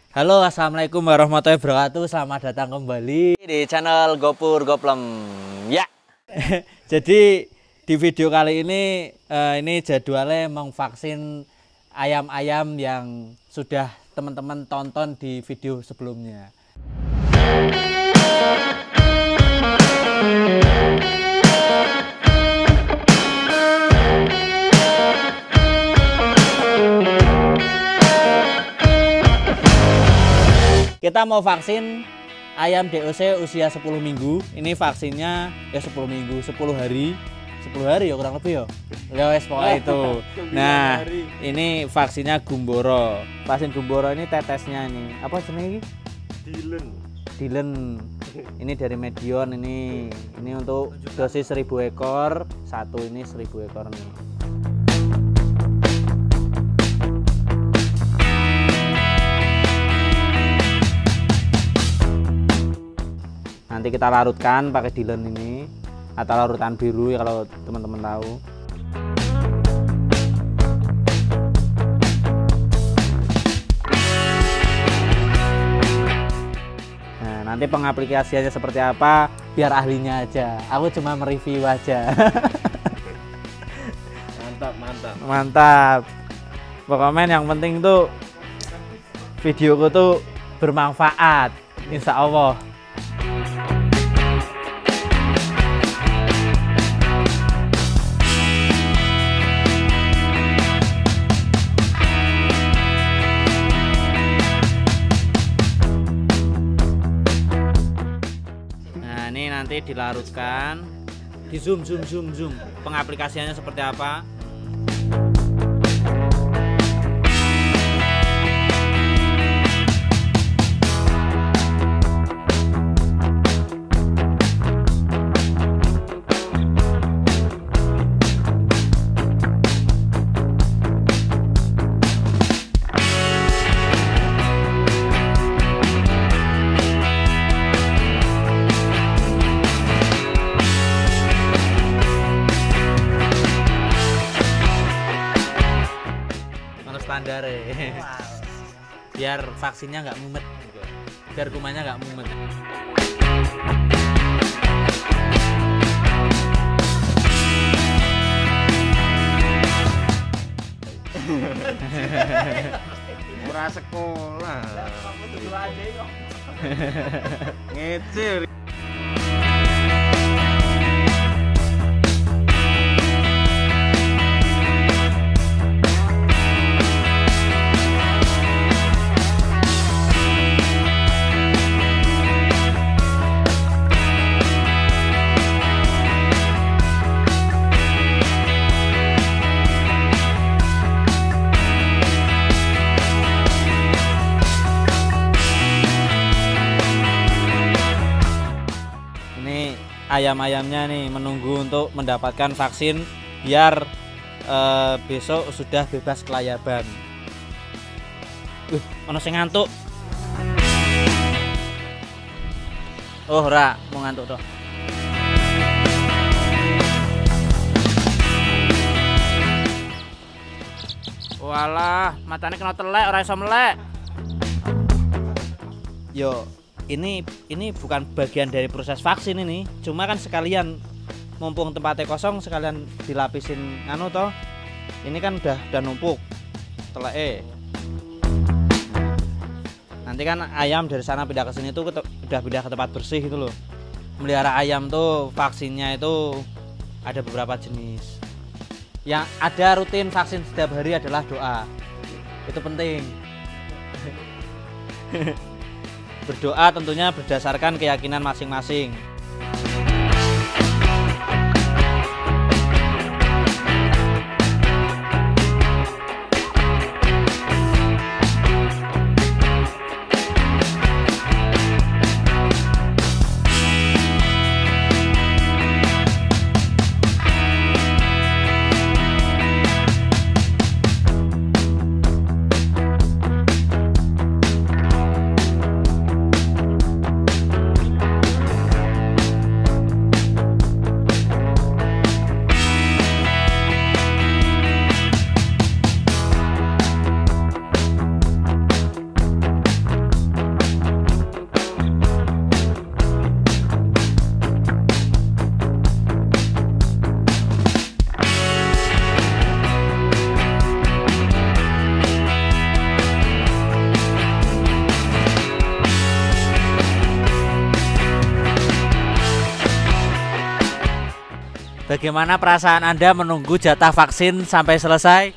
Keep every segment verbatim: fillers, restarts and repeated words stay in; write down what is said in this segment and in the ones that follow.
Halo, assalamualaikum warahmatullahi wabarakatuh. Selamat datang kembali di channel Gopur Goplem. Ya. Jadi di video kali ini uh, ini jadwalnya memvaksin ayam-ayam yang sudah teman-teman tonton di video sebelumnya. Kita mau vaksin ayam D O C usia sepuluh minggu. Ini vaksinnya ya sepuluh minggu, sepuluh hari. sepuluh hari ya kurang lebih ya. Ya wes pokoknya itu. Nah, ini vaksinnya Gumboro. Vaksin Gumboro ini tetesnya ini. Apa jenisnya ini? Dilen. Dilen. Ini dari Medion ini. Ini untuk dosis seribu ekor. Satu ini seribu ekor nih. Nanti kita larutkan pakai Dilen ini atau larutan biru ya kalau teman-teman tahu. Nah, nanti pengaplikasiannya seperti apa biar ahlinya aja. Aku cuma mereview aja. Mantap, mantap. Mantap. Pokoknya yang penting tuh videoku tuh bermanfaat. Insya Allah. Nanti dilarutkan, di zoom zoom zoom zoom pengaplikasiannya seperti apa. Standar ya. Biar vaksinnya nggak mumet, biar kumannya nggak mumet. Murah sekolah. Ngecil. Ayam-ayamnya nih menunggu untuk mendapatkan vaksin biar eh, besok sudah bebas kelayaban. Uh, ono sing ngantuk. Oh, ora, mau ngantuk toh. Walah, matanya kena telek, ora iso melek. Yo, ini ini bukan bagian dari proses vaksin ini, cuma kan sekalian mumpung tempatnya kosong sekalian dilapisin anu toh. Ini kan udah udah numpuk teleke. Nanti kan ayam dari sana pindah ke sini tuh udah pindah ke tempat bersih gitu loh. Melihara ayam tuh vaksinnya itu ada beberapa jenis. Yang ada rutin vaksin setiap hari adalah doa. Itu penting. Berdoa tentunya berdasarkan keyakinan masing-masing. Bagaimana perasaan Anda menunggu jatah vaksin sampai selesai?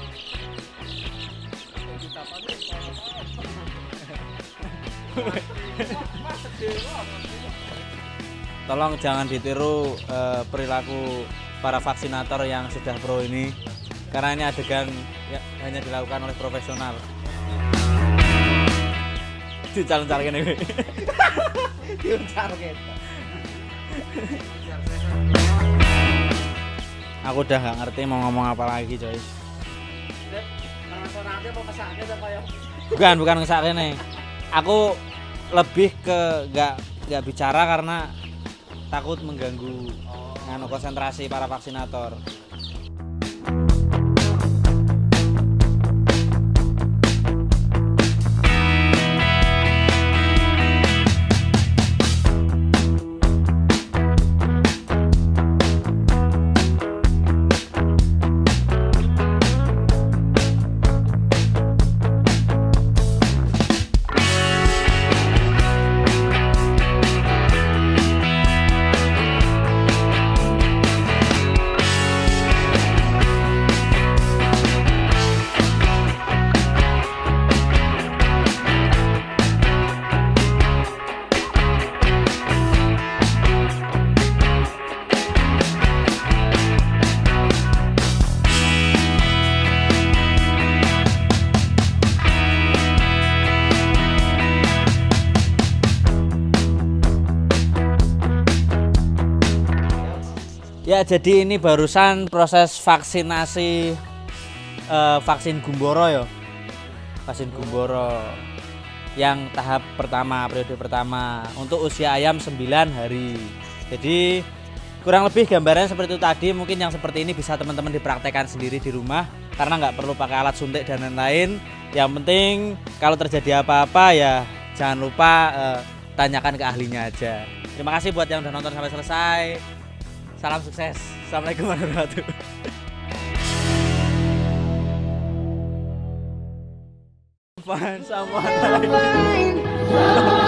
Tolong jangan ditiru eh, perilaku para vaksinator yang sudah pro ini, karena ini adegan ya, hanya dilakukan oleh profesional. Dicalon-calon ini. Aku udah nggak ngerti mau ngomong apa lagi, coy. Bukan, bukan ngesake nih. Aku lebih ke nggak nggak bicara karena takut mengganggu nganu konsentrasi para vaksinator. Ya, jadi ini barusan proses vaksinasi eh, vaksin Gumboro ya. Vaksin Gumboro yang tahap pertama, periode pertama untuk usia ayam sembilan hari. Jadi kurang lebih gambarannya seperti itu tadi. Mungkin yang seperti ini bisa teman-teman dipraktekkan sendiri di rumah karena nggak perlu pakai alat suntik dan lain-lain. Yang penting kalau terjadi apa-apa ya jangan lupa eh, tanyakan ke ahlinya aja. Terima kasih buat yang udah nonton sampai selesai. Salam sukses. Assalamualaikum warahmatullahi wabarakatuh. Sama